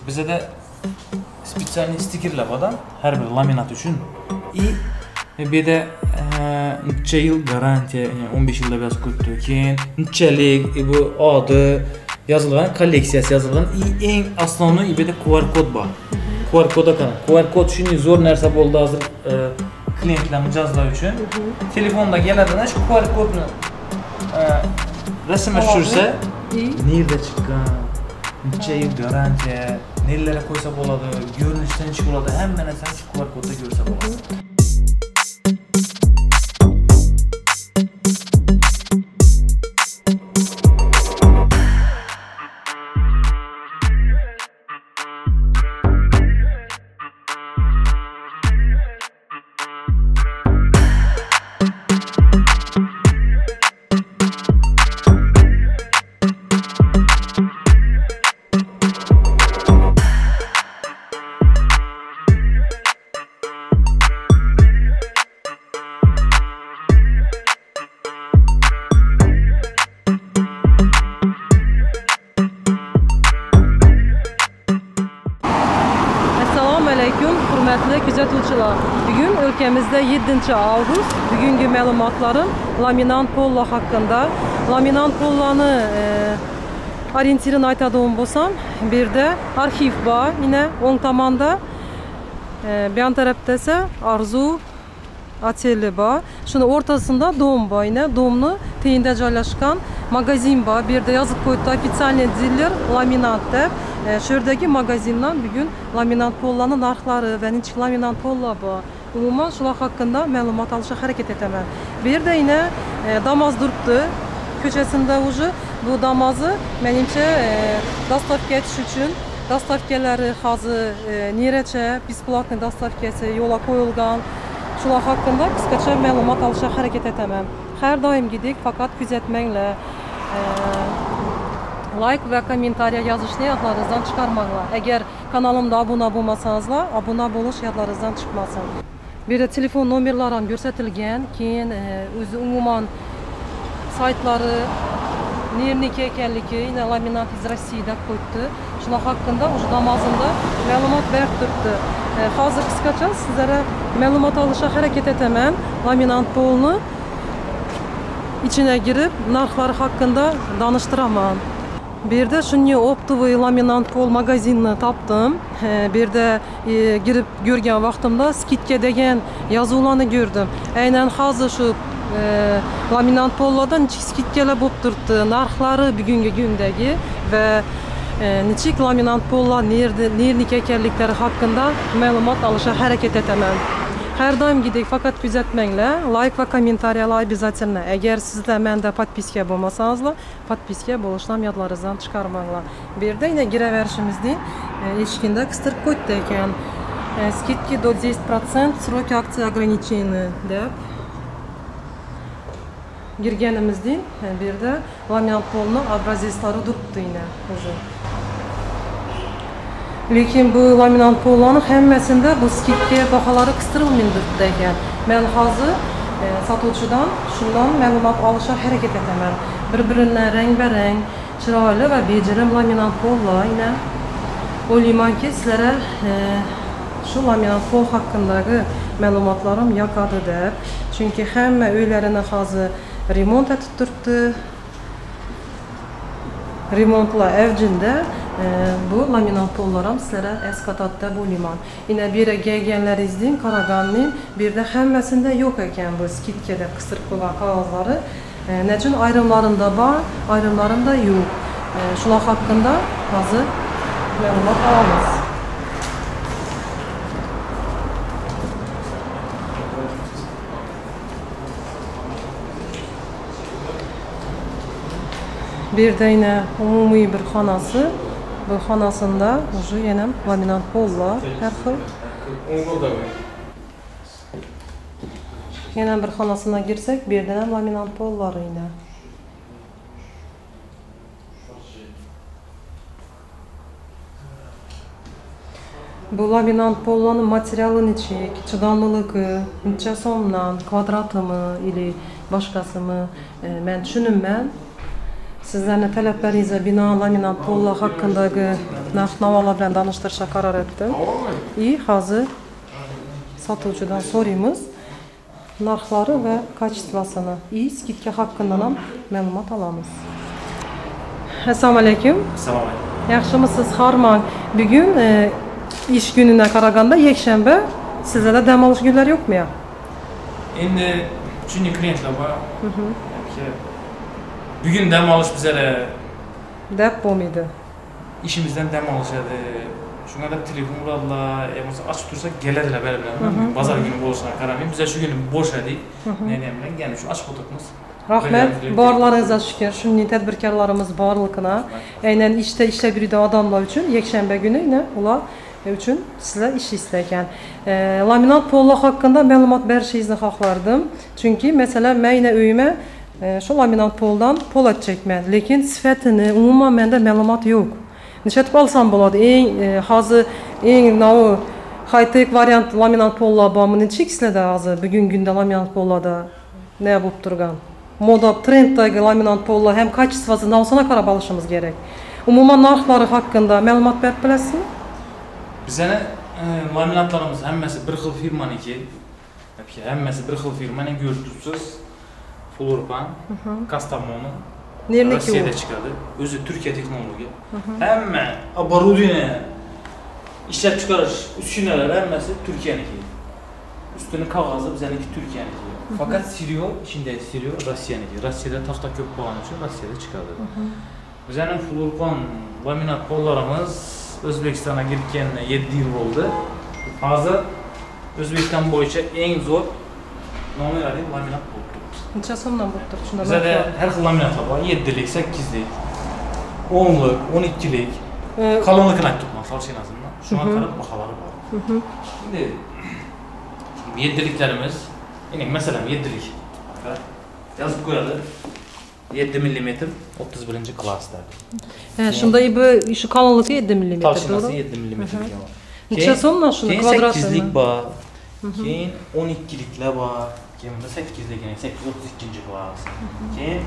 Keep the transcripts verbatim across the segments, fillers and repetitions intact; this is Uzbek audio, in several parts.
Bize de spesialni stikerler var her bir laminat için. И bir de neçe yıl garantiya, yani on beş yılda biraz köptü. Keyin neçelik bu adı yazılgan, kolleksiyası yazılgan en aslanı bir de Q R kod var. Q R koda kan. Q R kod şimdi zor narsa boldu hazır klientlarni cazlar üçün. Telefonda geladigan şu Q R kodni rasmga tushirsa, nerede chiqqan, necha yil garantiya, nelarga qo'ysa bo'ladi, ko'rinishdan chiqib bo'ladi, hamma narsani shu Q R kodda ko'rsa bo'ladi. Kuzatuvchilar, bugun ülkemizde yedinchi avgust. Bugungi ma'lumotlarim laminant polla haqida. Laminant pollani e, orientirini aytadigan bo'lsam, bu yerda arxiv bor, yine o'ng tomonda e, bu yon tarafda esa Arzu oteli bor. Shuni o'rtasida dom bor, yine domni teyinda joylashgan magazin bor. Bu yerda yozib qo'yibdi ofitsialniy diler laminat deb. Şu yerdagi magazindan bugün laminant pollanın narxlari ve neçə laminant polla bor. Umuman shular haqida ma'lumot olishga harakat etaman. Bu yerda yine e, Damaz duribdi. Ko'chasida уже bu Damazı menimcha e, dostavka etish uchun dostavkalari hozir e, nerecha besplatniy dostavkasi yo'lga qo'yilgan. Shular haqida qisqacha ma'lumot olishga harakat etaman. Har doimgidek faqat kuzatmanglar. E, like ve kommentariya yazışni yadlaringizdan chiqarmanglar. Eğer kanalımda abone bo'lmasanizlar, abone bo'lish yadlaringizdan chiqmasin. Bu yerda telefon nomerlarim ko'rsatilgan, keyin o'zi umuman saytlari nerniki ekanligi, yine laminat iz Rossiya deb qo'yibdi. Shular haqida o'sha Damazimda ma'lumot berib turibdi. Hozir qisqacha sizlarga ma'lumot olishga harakat etaman. Laminant polni içine girib narxlari haqida danishtiraman. Bir yerde şunday optovoy laminant pol magazinini topdim. Bir yerde e, girip görgen vaqtimda skidka degan yozuvlarni gördüm. Aynen hozir shu e, laminant pollardan nechik skidkalar bo'lib turibdi. Narxlari bugungi kundagi va e, nechik laminant pollar nerniki ekanliklari haqida ma'lumot olishga harakat etaman. Her doimgidek faqat kuzatmanglar, like va kommentariyalar обязательно. Eğer sizlar menda podpiska bo'lmasanizlar, podpiska bo'lishdan yodlaringizdan chiqarmanglar. Bu yerda yine giraverishimizning eshigida qistirib qo'yibdi ekan. Skidki до десять процентов сроки акции ограничены deb. Girganimizdan bu yerda laminat polni obrazецlari turibdi yine уже. Lekin bu laminant pollarning hammasida bu skidka baholari qistirilmaydi ekan. Men hozir e, sotuvchidan shundan ma'lumot olishga harakat etaman. Bir-biridan rang-barang, chiroyli va bejirim laminant pollar yine o'ylaymanki sizlarga e, shu laminant pol haqidagi ma'lumotlarim yoqadi deb. Chunki hamma uylarini hozir remont etib turibdi. Remontlar avjida. Ee, bu laminant pollaram sizlere eskatatda bo'laman. Yine bir gelgenlerinizden Karagan'ın bir de hammasında yok ekan bu skidkada qistirib qo'ygan qog'ozlari. Ee, nechun ayrımlarında var, ayrımlarında yok. Ee, shular haqida hozir ma'lumot olamiz. Bir de yine umumiy bir xonasi. Bu xonasında уже yine laminant pollar her xil. Yine bir xonasına girsek, bir de laminant pollar yine. Bu laminant pollanın materialı neçik, çıdanlılığı, neçe somdan, kvadratı mı, ili başkası mı, e, ben düşünüm ben. Sizlerine taleplerinize bina laminant polla hakkındaki narx-navolar bilan tanishtirishga qaror etdim. И hozir sotuvchidan so'raymiz narxlari va kачествосini, и skidka haqqında ham ma'lumot olamiz. Assalomu alaykum. Assalomu alaykum. Yaxshimisiz Harman? Bugun e, ish kunina qaraganda yakshanba, sizlarda dam olish kunlari yo'qmi ya? Endi chunki klientlar bor. Bugun dam olish bizlar deb bo'lmaydi. İşimizden dam olishadi. Shunga deb telefon uradilar, bo'lmasa ochib tursak keladilar bari bilan. Bozor kuni bo'lishiga qaramay, biz shu kuni bo'sh edik. Neni bilan yana shu ochib o'tiribmiz. Rahmat, borlaringizga shukr. Shunday tadbirkorlarimiz borlig'ini, aynan ishda ishlab yurgan odamlar uchun yakshanba kuni ular uchun sizlar ishlaysizlar ekan. Laminat pollar haqida ma'lumot berishingizni xohlardim. Chunki masalan, men uyimga shu laminat poldan po'lat chekman, lekin sifatini umuman menda ma'lumot yo'q. Nishatib olsam bo'ladi. Eng hozir eng novi high-tech variant laminat pollar bormi? Nechiksizlarda hozir bugungi kunda laminat pollarda ne bo'lib turgan? Moda trenddagi laminat pollar ham kачествоsi navsona qarab olishimiz kerak. Umuman narxlari haqida ma'lumot berib bilasizmi? Bizning laminatlarimiz hammasi bir xil firmaniki. Hammasi bir xil firmaning ko'rtusiz Florpan, Kastamonu, Rossiyada chiqadi. O'zi Turkiya texnologiya. Hamma оборудование, ishlab chiqarish uskunalar hammasi Turkiyaniki. Ustini qog'ozi bizaniki Turkiyaniki. Faqat stereo, shunday stereo Rossiyaniki. Rossiyada taxta ko'p bo'lgani uchun Rossiyada chiqadi. Bizning Florpan laminat pollarimiz O'zbekistonga kirganiga yetti yil bo'ldi. Hozir O'zbekiston bo'yicha eng zo'r nomerali laminat bo'ldi. Necha so'mdan bo'lib turibdi shunda? Bizda har xil laminatlar bor. yettilik, sakkizlik, o'nlik, o'n ikkilik. Kalonlikini aytib turibman, salshinasini. Shunga qarab baholari bor. Endi yettiliklarimiz, ya'ni masalan yettilik. Yozib qo'yadi. yetti millimetr o'ttiz birinchi klassda. Ha, shunda bu shu kalonligi yetti millimetr, to'g'ri? Salshinasi yetti millimetr. Necha so'mdan shunda kvadrat? sakkizlik bor. Keyin o'n ikkiliklar bor. Keyin bunda sakkizlik, sakkiz yuz o'ttiz ikkinchi klass. Keyin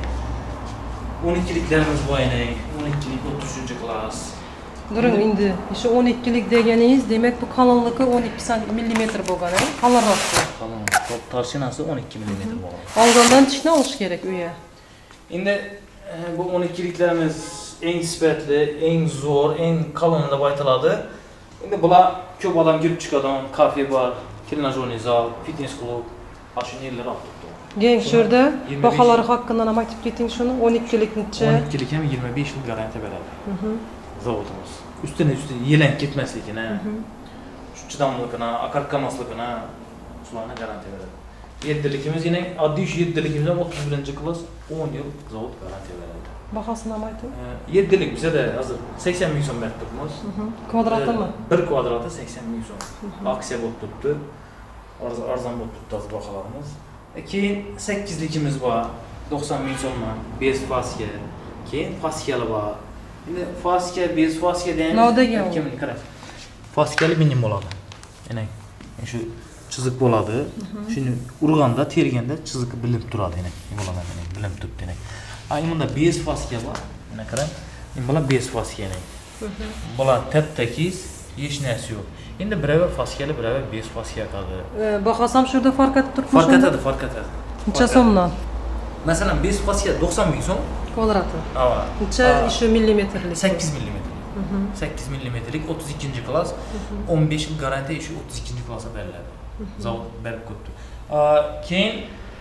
o'n ikkiliklarimiz bor yana, o'n ikkilik o'ttiz uchinchi klass. Durang endi, shu o'n ikkilik deganingiz, demak bu kalonligi o'n ikki millimetr bo'lgan, qalinroq. Qalin. Top tarshinasi o'n ikki millimetr bo'lgan. Oldindan tishni olish kerak uya. Endi bu o'n ikkiliklarimiz eng sifatli, eng zo'r, eng qalin deb aytiladi. Endi bular ko'p odam kirib chiqadigan kafe bor, trenajyorniy zal, fitness klub, shu yerlar olib turibdi. Gang shurda baholari haqida ham aytib keting shuni. o'n ikkiliknicha. o'n ikkilik ham yigirma besh yil garantiya beradi. Zavodimiz. Ustini ustini yelanib ketmasligini, shu chidamliligini, akarkamasligini shularni garantiya beradi. yettilikimiz yine oddiy shu yettiligimizdan o'ttiz birinchi klass o'n yil zavod garantiya beradi. Bahosini ham ayting. yettilik bizda hozir sakson ming so'm berib turibmiz. Kvadratimi? bir kvadrati sakson ming so'm. Aksiya bo'lib turibdi. Arzon bo'lib turibdi hozir baholarimiz. Keyin sakkizlikimiz bor. to'qson ming so'mdan bez faska. Keyin faskali bor. Endi faska, bez faska degan kimni qarang. Faskali minim bo'ladi. Yana shu chiziq bo'ladi. Shuni urganda, terganda chiziqi bilinib turadi yana. Nima bo'ladi? Bilinib turibdi yana. Ay bunda bez faska bor. Mana qarang. Bular bez faska yana. Bular tap-takiz, hech narsa yo'q. Endi biravi faskali, biravi bez faska qiladi. Bahosam shurda farq etib turibdi. Farq etadi, farq etadi. Necha so'mdan? Masalan, bez faska to'qson ming so'm kvadrati. Ha. Necha shu millimetrlik? sakkiz millimetr. sakkiz millimetrlik o'ttiz ikkinchi klass, o'n besh yil garantiya shu o'ttiz ikkinchi klassga beriladi. Zavod berib qo'yibdi. Keyin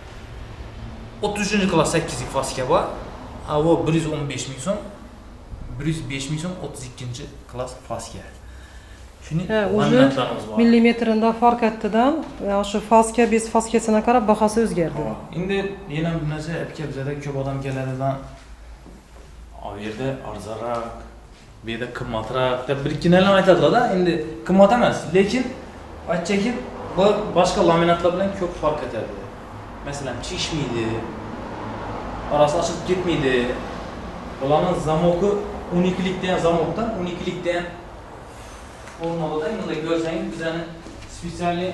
o'ttiz uchinchi klass sakkizlik faska bor. Avo bir yuz o'n besh ming so'm, bir yuz besh ming so'm o'ttiz ikkinchi klass faska. Shuni laminatlarimiz bor. Millimetrida farq etdidan, shu faska bez faskasini qarab bahosi o'zgardi. Endi yana bir narsa aytga bizda ko'p odam keladidan u yerda arzonroq, bu yerda qimmatroq deb bir ikki nalar aytadilar-da. Endi qimmat emas, lekin aytchaki bu boshqa laminatlar bilan ko'p farq etadi. Masalan, chishmaydi, orasi ochilib ketmaydi. Bularning zamoki o'n ikkilikdan zamokdan o'n ikkilikdan olmalıda. Bunda görsangiz bizani spesialli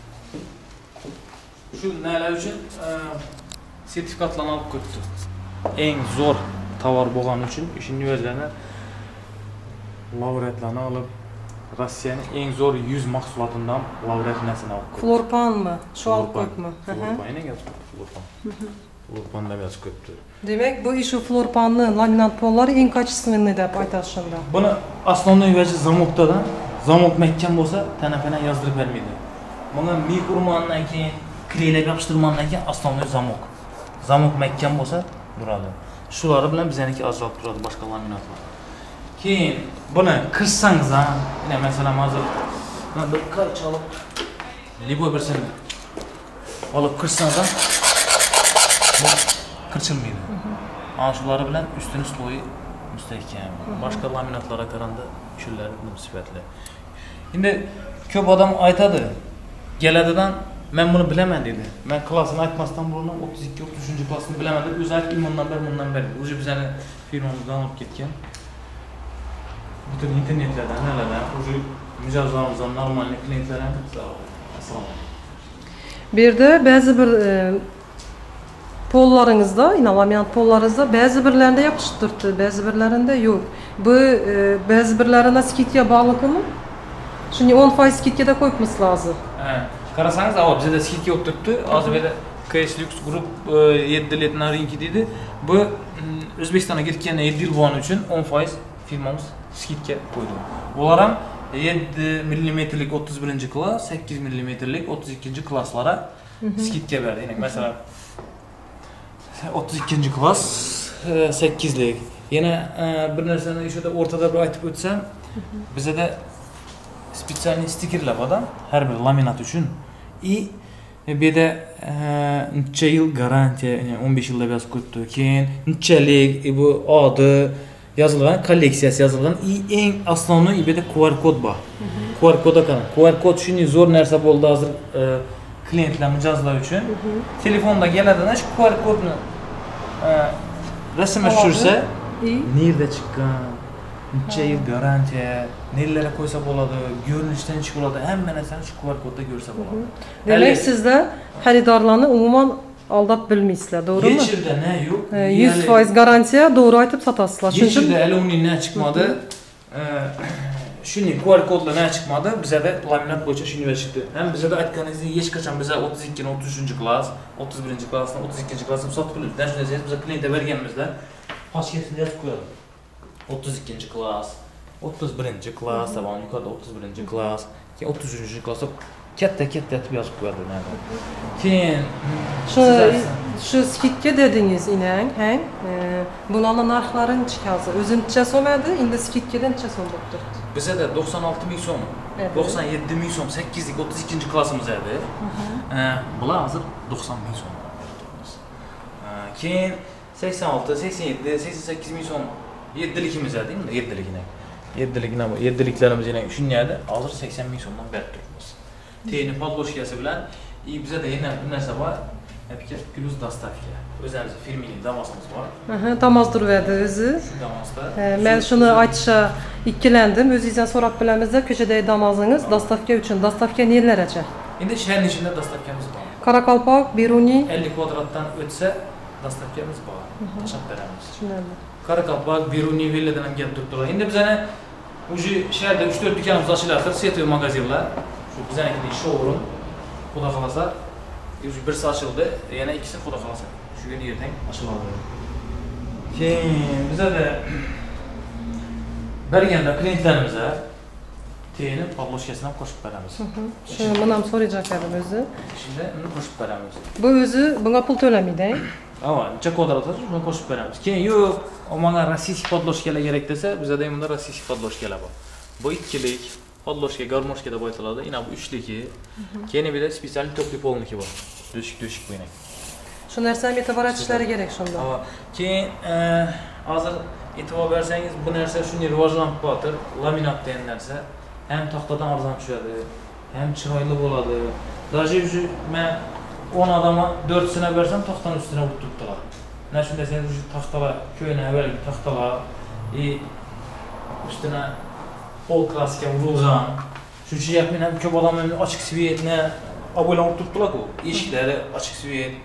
shu nalar uchun sertifikatlarni olib qo'yibdi. Eng zo'r tovar bo'lgani uchun shuni o'zlari laureatlarni olib, Rossiyaning eng zo'r yuz mahsulotidan laureat narsani olib. Florpanmi? Shu olib qo'yibmi? Florpan nega Florpan? Florpanda biraz ko'pdi. Demak, bu ish Florpanni laminat pollari eng качественный deb aytasiz shunda. Buni основной vaji zamokda, zamok mahkam bo'lsa, tana-pana yozdirib bermaydi. Bunga mik urmandan keyin, kleylar yopishtirmandan keyin основной zamok. Zamok mahkam bo'lsa, duradi. Shular bilan bizaniki ajralib turadi boshqa laminatlar. Keyin buni qirsangiz ham, mana masalan hozir mana bir qaychi olib, libo birsini olib qirsangiz ham qirchilmaydi. Ana shular bilan ustini sloyi mustahkam. Boshqa laminatlarga qaraganda shular bilan sifatli. Endi ko'p odam aytadi, galadidan men buni bilaman dedi. Men klassini aytmasdan burun o'ttiz ikki o'ttiz uchinchi klassni bilaman deb o'zlari imondan bir bundan beri. O'zi bizani firmamizdan olib ketgan. Bütün internetlerden, nelerden, o'zi mijozlarimizdan normal klientlardan assalomu alaykum. Bir de ba'zi bir e, pollaringizda, yine laminat pollaringizda ba'zi birlarida yapışıp turibdi, ba'zi birlarida yo'q. Bu e, ba'zi birlarida skidga bog'liqmi? Shuni o'n foiz skidga qo'yibmiz hozir. Ha, qarasangiz, avval bizda skidga olib turibdi. Hozir bu yerda K S Lux Group yetti let narinki dedi. Bu O'zbekistonga ketgan yetti yil bo'lgani uchun o'n foiz firmamiz skidga qo'ydi. Ular ham yetti millimetrlik o'ttiz birinchi klass, sakkiz millimetrlik o'ttiz ikkinchi klasslara skidga berdi. Ya'ni masalan o'ttiz ikkinchi klass sakkizlik. Yana bir narsani ishida o'rtada bir aytib o'tsam, bizda spesial stikerlar bor, har bir laminat uchun. I bu yerda necha yil garantiya, ya'ni o'n besh yilda yozib qo'yibdi. Keyin nechalik bu odi yozilgan, kolleksiyasi yozilgan. I eng asosiy bu yerda Q R kod bor. Q R kodga qarang. Q R kod shunday zo'r narsa bo'ldi hozir klientlar mijozlar uchun. Telefonda keladigan shu Q R kodni rasmga tushirsa, nerda chiqqan, necha yil garantiya, nelarga qo'ysa bo'ladi, ko'rinishdan chiqib bo'ladi, hamma narsani shu Q R kodda ko'rsa bo'ladi. Demak, sizlar xaridorlarni umuman aldab bilmaysizlar, to'g'rimi? Hech yerda ne yo'q. yuz foiz garantiya to'g'ri aytib sotasizlar. Hech yerda hali uning ne chiqmadi. Shuni Q R kodlar ne chiqmadi, bizda laminat bo'yicha shuni chiqdi. Ham bizda aytganingizdek, hech qachon biz o'ttiz ikki o'ttiz uchinchi klass, o'ttiz birinchi klassni o'ttiz ikkinchi klassni sotib bilamiz. Shunday deb biz klientga berganimizda pochkasini yozib qo'yadi. o'ttiz ikkinchi klass, o'ttiz birinchi klass, taban yuqorida o'ttiz birinchi klass, keyin o'ttiz uchinchi klassda katta-katta etib yozib qo'yadi. Keyin shu shu skidga dedingiz inang, hang. Bularning narxlari necha hozir? O'zincha so'madi, endi skidga necha so'm bo'lib turibdi? Bizda to'qson olti ming so'm, to'qson yetti ming so'm, sakkizlik o'ttiz ikkinchi klassimiz edi. Bular hozir to'qson ming so'm. Keyin sakson olti, sakson yetti, sakson sakkiz ming so'm yettilikimiz edi, endi yettilikni. Yettilikni bu yettiliklarimiz yana shunday edi, hozir sakson ming so'mdan berib turibmiz. Teyni podloshkasi bilan, и bizda yana bir narsa bor. Hepki plus dostavka. O'zimiz firmaning damasimiz bor. Aha, damas turadi o'zi. Shu damasda. Men shuni aytishga ikkilandim. O'zingizdan so'rab bilamizda, ko'chadagi damasingiz dostavka uchun. Dostavka nelargacha? Endi shaharning ichida dostavkamiz bor. Qoraqalpoq, Beruniy ellik kvadratdan o'tsa dostavkamiz bor. Tashab beramiz. Tushunarli. Qoraqalpoq, Beruniy villadan ham kelib turibdi. Endi bizani o'zi shaharda uch to'rt do'konimiz ochilyapti, setoy magazinlar. Shu bizanikining showroom. Xudo xolasa, birisi ochildi, yana ikkisi xudo xolasa. Shu kuni ertaga ochiladi. Keyin bizda berganda klientlarimizga teyini podloshkasini ham qo'shib beramiz. Shu buni ham so'rayajak edim o'zi. Shunda uni qo'shib beramiz. Bu o'zi bunga pul to'lamaydi. Ava, necha kvadrat bo'lsa, shuni qo'shib beramiz. Keyin yo'q, menga rossiyskiy podloshkalar kerak desa, bizda ham bunda rossiyskiy podloshkalar bor. Bu ikkilik podloshka, garmoshka deb aytiladi. Yana bu uchligi. Keyin bir de spesial to'pli polniki bor. Do'shik-do'shik bo'ynak. Shu narsani e'tibor etishlari kerak shunda. Ava, keyin hozir e'tibor bersangiz, bu narsa shunday rivojlanib qo'yapti. Laminat degan narsa ham taxtadan arzon tushadi, ham chiroyli bo'ladi. Даже shu men o'n odamga to'rt sina bersam, taxtaning ustuna o'tib turibdilar. Mana shunday sen shu taxtalar, ko'yna avvalgi taxtalar, и ustuna pol klassika urilgan. Shuning uchun men ham ko'p odamlar ochiq svetni aboylanib turibdilar-ku. Eshiklari ochiq svet.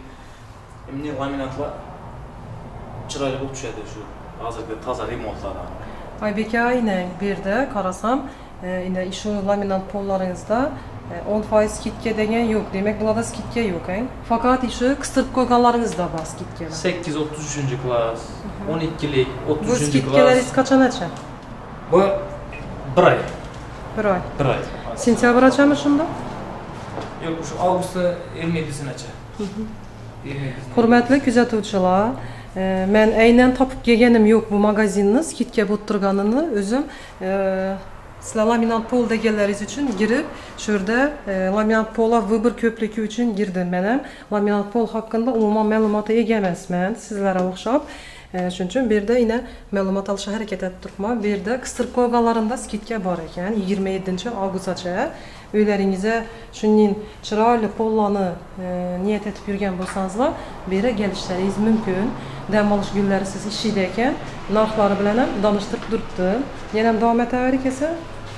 Endi laminatlar chiroyli bo'lib tushadi shu hozirgi toza remontlardan. Aybeke aynen bir de karasam e, yine şu laminat pollarınızda e, on faiz skitke degen yok. Demek burada skitke yok. He? Fakat işi kıstırıp koyganlarınız da var skitkeler. sekiz otuz üçüncü klas, on ikilik, otuz Bu üçüncü skitkeler klas. kaçan açı? Bu bir ay. Bir ay. Bir ay. Sentyabr açı mı şunda? Yok, şu Ağustos'ta yirmi yedisini açar. Hürmetli küzetuvchilar, e, men aynen tapıp gelgenim yok bu magazinni skitke bo'tturganini o'zim e, sizlar laminat pol deganlaringiz uchun girib shu yerda e, laminat pollar vыбор ko'pligi uchun girdim men ham. Laminat pol haqida umuman ma'lumotga ega emasman sizlarga o'xshab. E, shuning uchun bu yerda yine ma'lumot olishga harakat etib turibman. Bu yerda qistirib qo'yganlarimda skitke bor ekan yigirma yedinchi avgustgacha. Uylaringizga shunning chiroyli pollarni e, niyat etib yurgan bo'lsangizlar, bu yerga kelishlaringiz mumkin. Dam olish kunlari siz ishida ekan, narxlari bilan ham tanishtirib turibdi. Yana ham davom etaverik esa.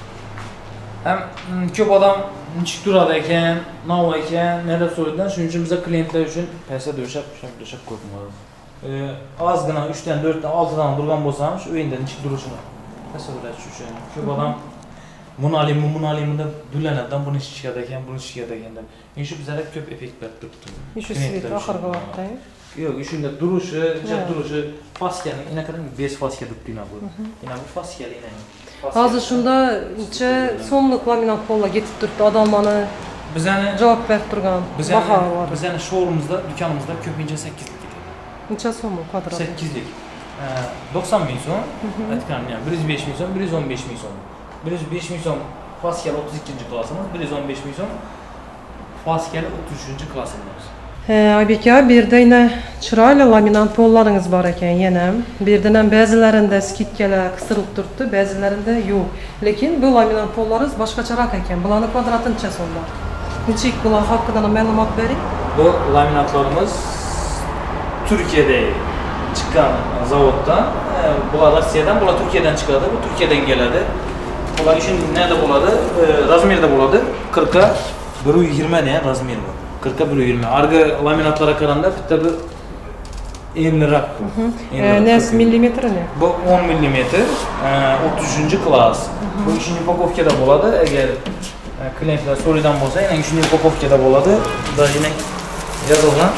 Hem ko'p odam nechik turadi ekan, nov ekan, nada so'raydilar. Shuning uchun biz klientlar uchun paysa döşab, döşab qo'yamiz. E, ozgina uch dan to'rt dan olti dan turgan bo'lsam, shu o'yinda nechik turishini paysa döşab uchun. Ko'p odam bunu alayım, bunu alayım da düleneden bunu şişe eken, bunu şişe eken de. İşte bize köp efekt verip tuttu. İşte sivit ahırga vakti. Yok, işinde duruşu, cep duruşu, faskeli, yine kadar beş faske tuttu yine bu. Yine bu faskeli yine. Hazır şunda içe somluk laminat polla getip durdu adamlarını. Biz yani cevap verip durgan. Baha var. Biz yani showroom'umuzda, dükkanımızda köpünce sekizlik gidiyor. Neçe somluk kvadrat? sekizlik. doksan bin son, etkan yani bir yüz beş bin son, bir yüz on beş bin son. bir yüz beş bin son Pascal otuz ikinci klasımız, bir yüz on beş bin son Pascal otuz üçüncü klasımız. He, Aybeke bir de yine chiroyli laminat pollarınız var ekan yana. Birden ham ba'zilarida skitkalar qistirib turibdi, ba'zilarida yo'q. Lekin bu laminat pollarimiz boshqacharoq ekan. Bularni kvadrati necha so'mlar? Nechik bular haqida ma'lumot bering. Bu laminatlarımız Türkiye'de çıkan zavoddan, bular Rossiyadan, bular Türkiye'den çıkardı, bu Türkiye'den geldi. Bular işin nerede buladı? E, Razmir'de buladı. kırka bir yüz yirmi diye Razmir bu. kırka bir yüz yirmi. Arka laminatlara karanda tabi ellirak bu. E, Nes milimetre ne? Bu on milimetre, e, otuz üçüncü klas. Hı -hı. Bu üçüncü pakovkada buladı. Eğer e, klientler sorudan olsa yine üçüncü pakovkada buladı. Da yine yazılan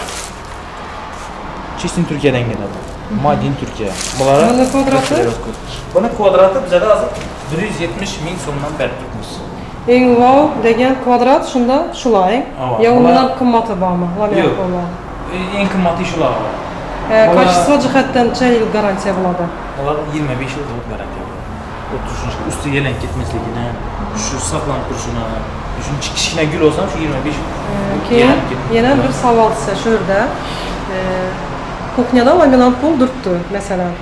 Çistin Türkiye'den geldi. Madin Türkiye. Bunlara bunun kvadratı? Bunun kvadratı bize de hazır bir yüz yetmiş bin so'mdan berib turibmiz. Eng wow degan kvadrat shunda shular. Ya undan qimmati bormi? Laminat pollar. Eng qimmati shular bor. Kачество jihatdan necha yil garantiya bo'ladi? Ular yigirma besh yil garantiya bo'ladi. o'ttiz uchinchi usti yelanib ketmasligini, shu saqlanib turishini, shu kichkina gul olsam shu yigirma besh keyin yana bir savol size shu yerda. Kuxnyada laminat pol turibdi, masalan.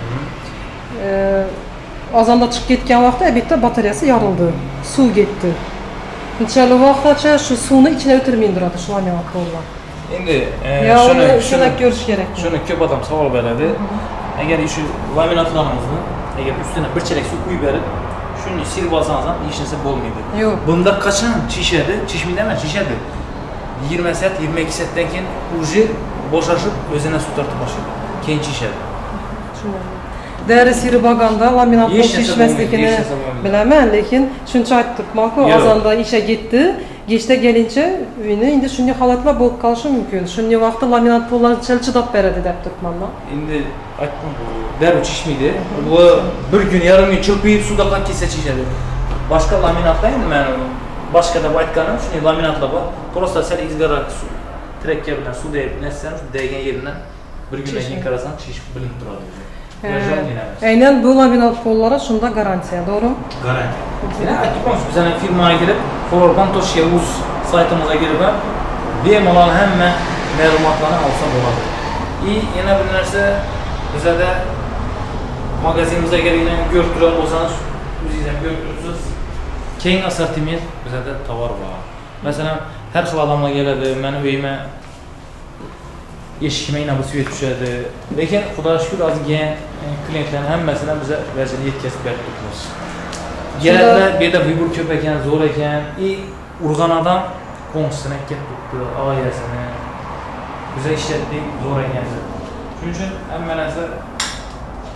Azanda chiqib ketgan vaqtda bitta batareyasi yorildi, suv ketdi. Necha vaqtgacha shu suvni ichine o'tirmay turadi shu laminat pollar. Endi shuni shuni ko'rish kerak. Shuni ko'p odam savol beradi. Agar shu laminatlarimizni agar ustuna bir chelak suv quyib berib, shuni silib olsangiz ham hech narsa bo'lmaydi. Yo'q. Bunda qachon chishadi? Chishmaydi emas, chishadi. yigirma saat, yigirma ikki saatdan keyin уже bo'shashib o'zina suv tortib boshlaydi. Keyin chishadi. Tushunaman. Deri siri baganda laminat pol chishmasligini bilaman, lekin shuncha aytib turibman-ku, azanda isha ketdi. Kechda kelincha uyni endi shunday holatlar bo'lib qolishi mumkin. Shunday vaqtda laminat pollar chidab beradi deb turibman men. Endi aytdim, darrov chishmaydi. Bu bir kun, yarim kun cho'pib suvda qolib ketsa chishadi. Boshqa laminatlar endi men boshqa deb aytganim, shunday laminatlar bor. Просто sal izgaroq suv. Trekka bilan suv deb narsani shu degan yeridan bir kundan keyin qarasam chish bilinib turadi. Aynen bu laminat pollara shunda garantiya, to'g'rimi? Garantiya. Yine aytibmiz, biz ana firmaga kirib, Florbantoshga o'z saytimizga kirib, bemalol hamma ma'lumotlarni olsa bo'ladi. И yana bir narsa, bizda magazinimizga kelgan ko'rib turgan bo'lsangiz, o'zingiz ham ko'rib turibsiz. Keng assortiment bizda tovar bor. Masalan, har xil odamlar keladi, meni uyimga eshikime yine bu svet düşerdi. Lekin Xudoga shukr ozgan klientlarning hammasini biza vaziyatga yetkazib berib turibmiz. Keladilar, bu yerda vыбор ko'p ekan, zo'r ekan. И urgan odam qo'ngsini ketibdi, oilasini. Biza ishlatdik, zo'r ekan. Shuning uchun hamma narsa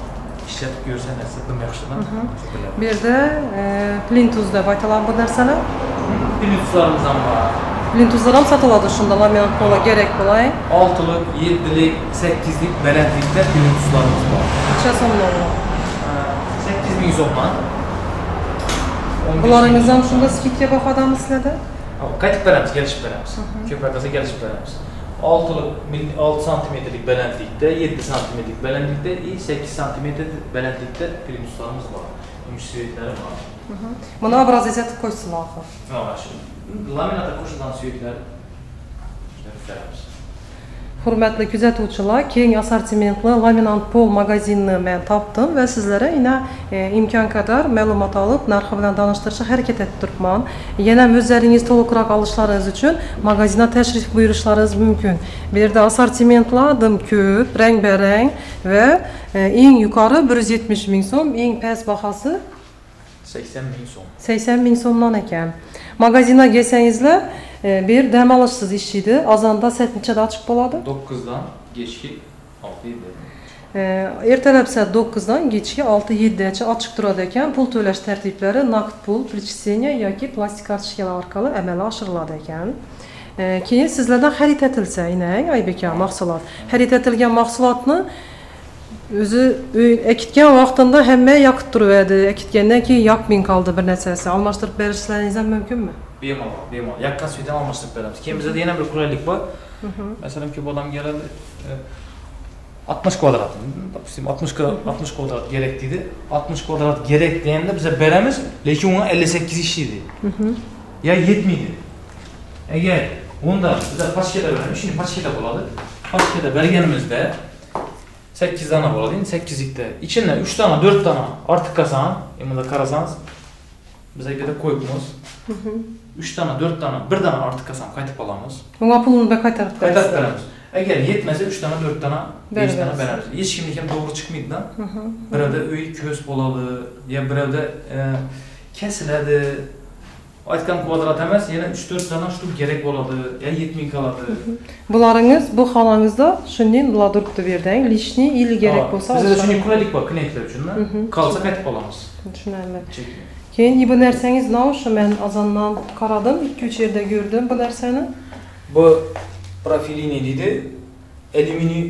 ishlatib ko'rsa narsa dim yaxshidan. Bu yerda plintuz deb aytilgan bu narsalar. Plintuzlarimiz ham bor. Plintuzlar ham sotiladi shunda laminat pola kerak bo'lay. oltilik, yettilik, sakkizlik balandlikda plintuzlarimiz bor. Necha so'mdan? sakkiz ming so'mdan. Bularınız ham shunda skidga bahadami sizlarda? Qaytib beramiz, kelishib beramiz. Ko'p bo'lsa kelishib beramiz. oltilik, olti santimetrlik balandlikda, yetti santimetrlik balandlikda, sakkiz santimetr balandlikda plintuzlarimiz bor. Yumush suyaklari bor. Buni obraz etib qo'ysinlar. Ha, shu. Laminatga qo'shilgan suyaklar beramiz. Hurmatli kuzatuvchilar, keng assortimentli laminant pol magazinini men topdim va sizlarga yana e, imkon qadar ma'lumot olib, narxi bilan tanishtirishga harakat etib turibman. Yana o'zlaringiz to'liqroq olishlaringiz uchun magazinga tashrif buyurishlaringiz mumkin. Bu yerda assortimentlar dim ko'p, rang-barang va e, eng yuqori bir yuz yetmish ming so'm, eng past bahasi sakson ming so'm. sakson ming so'mdan ekan. Magazinga kelsangizlar, bir yer dam olishsiz ishlaydi. Azonda soat nechada ochiq bo'ladi? to'qqizdan kechki olti yetti. Ertalab soat to'qqizdan kechki olti yettigacha ochiq turadi ekan. Pul to'lash tartiblari naqd pul, prichseniya yoki plastik kartochkalar orqali amalga oshiriladi ekan. Keyin sizlardan xarid etilsa, inang Aybeka mahsulot. Xarid etilgan mahsulotni o'zi ekitgan vaqtida hamma yoqib turadi. Ekitgandan keyin yoqmay qoldi bir narsasi. Almashtirib berishlaringiz ham mumkinmi? Bemalol, bemalol. Yaqqan suydan almashtirib beramiz. Keyin bizda yana bir qulaylik bor. Masalan, ko'p odam keladi, oltmish kvadrat, допустим, oltmish oltmish kvadrat kerak deydi. oltmish kvadrat kerak deganda biz beramiz, lekin unga ellik sakkiz ishlaydi. Ya yetmaydi. Agar unda biz pachkada beramiz, shuni pachkada bo'ladi. Pachkada berganimizda sakkiz dana bo'ladi. sakkizlikda ichidan uch dana, to'rt dana ortiq qolsa, endi qarasangiz biz yerda qo'yibmiz. uch dana, to'rt dana, bir dana ortiq qolsa qaytib olamiz. Unga pulni da qaytarib beramiz. Qaytarib beramiz. Agar yetmasa uch dana, to'rt dana, besh dana beramiz. Hech kimniki ham to'g'ri chiqmaydi-da. Birovda uy ko'z bo'ladi, yo birovda kesiladi. Aytgan kvadrat emas, yana uch to'rt dana shtuk kerak bo'ladi, yo yetmay qoladi. Bularingiz bu xonangizda shunday bular turibdi bu yerda, lishni yili kerak bo'lsa, bizda shunday qulaylik bor klientlar uchun-da. Qolsa qaytib olamiz. Tushunarli. Keyin bu narsangiz nima o'sha men azondan qaradim, ikki uch yerda ko'rdim bu narsani. Bu profilini deydi. Alüminiy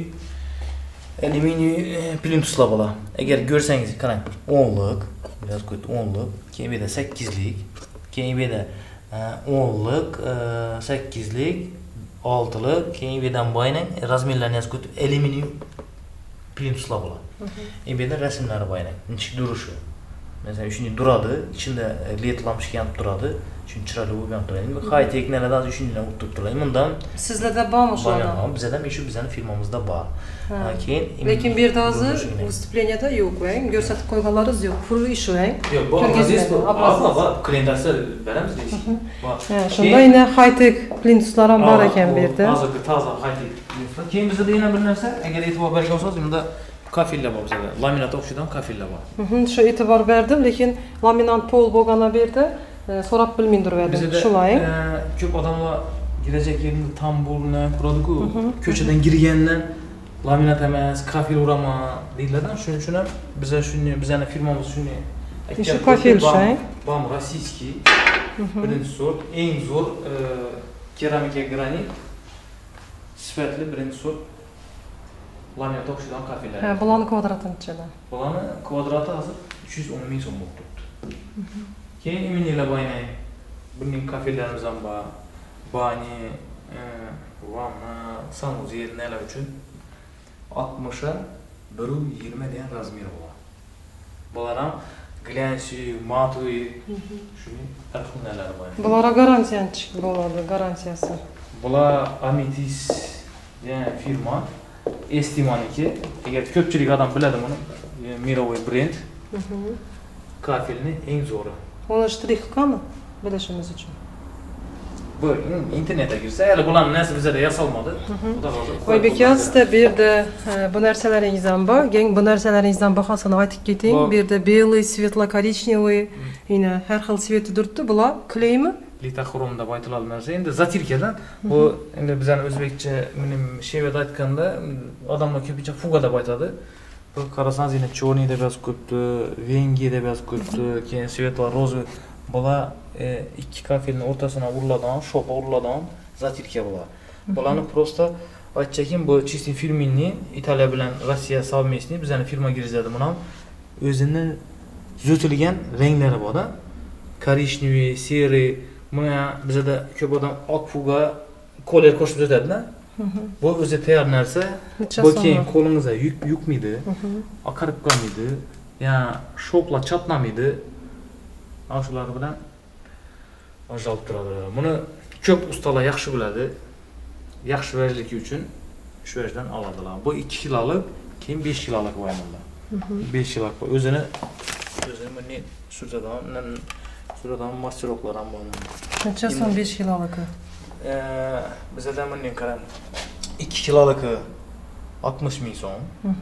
alüminiy plintuzlar bo'la. Agar ko'rsangiz, qarang, o'nlik, biraz qo'ydi o'nlik, keyin bu yerda sakkizlik, keyin bu yerda o'nlik, sakkizlik, oltilik, keyin bu yerdan boyning razmerlarini yozib qo'ydi, alüminiy plintuzlar bo'la. Endi bu yerda rasmlari boyning, nechik durishi. Mesela shuni duradi, ichida led lampochka yonib turadi. Shuni chiroyli bo'lgan turadi. Bu high texnologiyadan shundan o'tib turadi. Bundan sizlarda bormi shunda? Bor, bizda ham shu bizning firmamizda bor. Keyin lekin bu yerda hozir vыступленияda yo'q, ko'rsatib qo'yganlaringiz yo'q. Pul ish o'ng. Yo'q, bu aziz bu. Avval klientlarga beramiz deysiz. Ha, shunda yana high tech plintuzlar ham bor ekan bu yerda. Hozirgi toza high tech plintuzlar. Keyin bizda yana bir narsa, agar e'tibor bergan bo'lsangiz, bunda kafillar bor bizda. Laminat o'xshagan kafillar bor. Shu e'tibor berdim, lekin laminant pol bo'lgani bu yerda so'rab bilmay turardim. Shulay. Ko'p odamlar kelajak yerni tambulni quradi-ku, ko'chadan kirgandan laminat emas, kafil uraman deydilar-da. Shuning uchun ham biza shuni, bizning firmamiz shuni aytgan. Shu kafil shay. Bom rossiyskiy. Birinchi sort, eng zo'r keramika granit sifatli birinchi sort laminat o'xshagan kafillar. Ha, bularning kvadrati nechadan? Bularning kvadrati hozir uch yuz o'n ming so'm bo'lib turibdi. Keyin iminilar boynang. Buning kafillarimiz ham bor. Bani, vanna, sanuzel nelar uchun oltmishga bir yuz yigirma degan razmer bor. Bular ham glansi, matui, shuni tarxinalar bor. Bular garantiya nechik bo'ladi, garantiyasi? Bular Ametis degan firma. Estimaniki, agar ko'pchilik odam biladi buni, mirovoy brend. Kafilni eng zo'ri. Uni shtrix qilganmi? Bilishimiz uchun. Bu internetga kirsa, hali bularni narsa bizda yasalmadi. Xudo xohlasa. Oybek sizda bu yerda bu narsalaringiz ham bor. Keng bu narsalaringizdan bahosini aytib keting. Bu yerda белый, светло-коричневый, yana har xil sveti turibdi. Bular kleymi? Litaxrom deb aytiladi narsa. Endi zatirkadan bu endi bizning o'zbekcha mening shevada aytganda odamlar ko'pincha fuga deb aytadi. Bu qarasangiz yine Chorniy deb yozib qo'yibdi, Vengi deb yozib qo'yibdi, keyin Svetla Rozi. Bular ikki kafelning o'rtasidan uriladigan, shopa uriladigan zatirka bular. Bularni prosta aytchakim bu чистый фирменный Italiya bilan Rossiya совместный bizning firma girizadi buni ham o'zini zo'tilgan ranglari bor-da. Korishniy, seri, buni bizda ko'p odam oq puga ko'ler qo'shib o'tadi-da. Bu o'zi tayyor narsa. Bu keyin qo'lingizga yuk yukmaydi, oqarib qolmaydi, ya'ni shoplar chatlamaydi. Ana shular bilan ajralib turadi. Buni ko'p ustalar yaxshi biladi. Yaxshi vajligi uchun shu yerdan oladilar. Bu ikki kilolik, keyin besh kilolik bo'ladi. besh kilolik o'zini o'zini bunday suradigan, suradigan masteroklar ham bor. Qancha so'm besh kilolik? Eee, bizda bunday qarang. ikki kilolik oltmish ming so'm.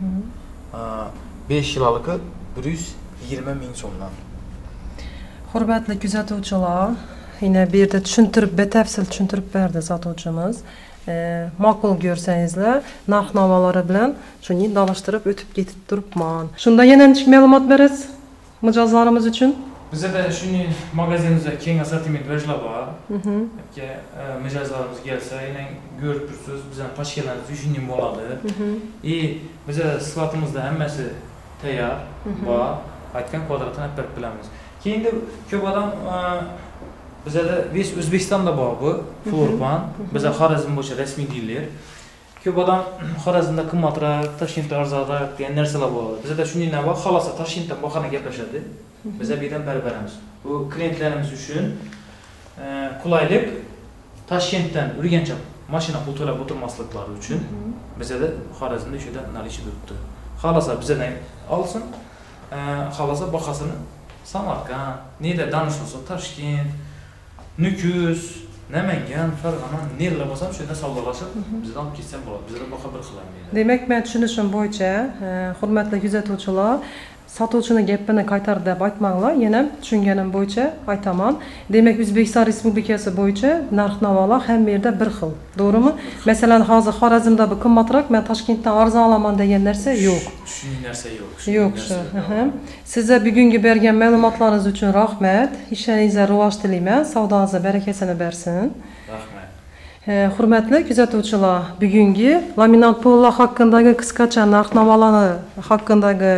besh kilolik bir yuz yigirma ming so'mdan. Hurmatli kuzatuvchilar, yine bir yerda tushuntirib, batafsil tushuntirib berdi sotuvchimiz. E, ma'qul ko'rsangizlar, narx-navolari bilan shuni donishtirib o'tib ketib turibman. Shunda yana nechta ma'lumot berasiz mijozlarimiz uchun? Bizda shuni magazinimizda keng assortiment vajlar bor. Yoki mijozlarimiz kelsa, yana ko'rib tursiz, bizning pashkalarimiz shunday bo'ladi. И bizda skladimizda hammasi tayyor bor. Aytgan kvadratini olib berib bilamiz. Keyin ko'p odam bizda ves O'zbekistonda bor bu floorplan. Bizda Xorazm bo'yicha rasmiy diler. Ko'p odam Xorazmda qimmatroq, Toshkentda arzonroq degan narsalar bor. Bizda shunday navbat xalosa Toshkentdan boqana gaplashadi. Bizda bu yerdan berib beramiz. Bu klientlarimiz uchun qulaylik. Toshkentdan Urgancha mashina pul to'lab o'tirmasliklari uchun bizda Xorazmda shu yerdan nalishib o'tdi. Xalosa bizdan olsin, xalosa boqasini Samarqand, neda danishilsa Toshkent, Nukus, Namangan, Farg'ona, nerlar bo'lsa ham shu yerda savdolashib, bizdan olib ketsam bo'ladi. Bizda boshqa bir qilamaydi. Demak, men tushunishim bo'yicha, hurmatli kuzatuvchilar, sotuvchini gapini qaytar deb aytmanglar, yana tushunganim bo'yicha aytaman. Demak, O'zbekiston Respublikasi bo'yicha narx-navolar hamma yerda bir xil. To'g'rimi? Masalan, hozir Xorazmda bu qimmatroq, men Toshkentdan arzon olaman degan narsa yo'q. Shunday narsa yo'q. Yo'q shu. Sizga bugungi bergan ma'lumotlaringiz uchun rahmat. Ishlaringizga rivoj tilayman. Savdongizga barakasini bersin. Rahmat. Hurmatli kuzatuvchilar, bugungi laminat pollar haqidagi qisqacha narx-navolarni haqidagi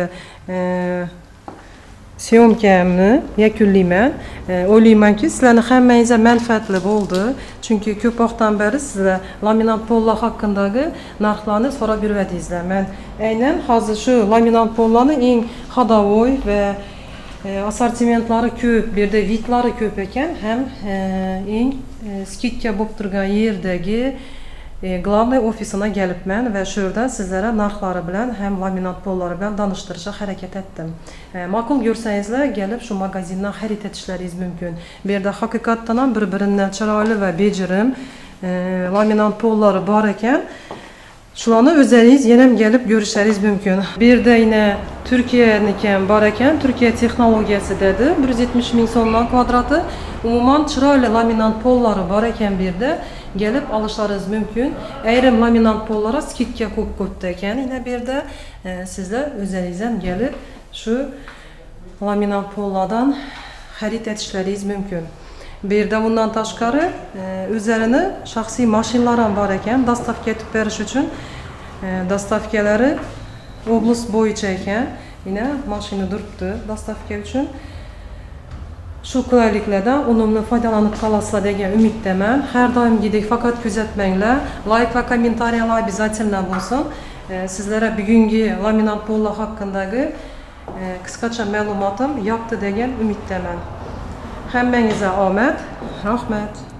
syomkamni yakunlayman. O'ylaymanki, sizlarni hammangizga manfaatli bo'ldi. Chunki ko'p vaqtdan beri sizlar laminat pollar haqidagi narxlarni so'rab yuribdingizlar. Men aynan hozir shu laminat pollarning eng xadovoy va assortimentlari ko'p, bu yerda vidlari ko'p ekan, ham eng skidka bo'lib turgan yerdagi Главный ofisine gelibman ve shu yerdan sizlarga narxlari bilan ham laminat pollari bilan tanishtirishga harakat etdim. Ma'qul ko'rsangizlar, kelib shu magazindan xarid etishlaringiz mumkin. Bu yerda haqiqatdan ham bir-biridan chiroyli va bejirim laminat pollari bor ekan. Shularni o'zingiz yana kelib ko'rishingiz mumkin. Bu yerda yana Turkiyaniki bor ekan, Turkiya texnologiyasi dedi, bir yuz yetmish ming so'mdan kvadrati. Umuman chiroyli laminat pollari bor ekan bu yerda. Gelip alışlarınız mümkün. Ayrim laminat pollara skidka ko'p ko'pdi ekan. Yine bir de e, sizler o'zingizdan gelip şu laminat pollardan xarid etishlaringiz mümkün. Bir de bundan tashqari e, üzerine şahsi maşinlar ham bor ekan. Dostavka etib berish uchun e, dostavkalari oblast bo'yicha ekan. Yine mashina turibdi dostavka uchun. Shu qulayliklardan unumli foydalanib qolasizlar degan umiddaman. Har doimgidek faqat kuzatmanglar. Like va kommentariyalar обязательно bo'lsin. Sizlarga bugungi laminat pollar haqidagi qisqacha ma'lumotim yoqdi degan umiddaman. Hammangizga omad, rahmat.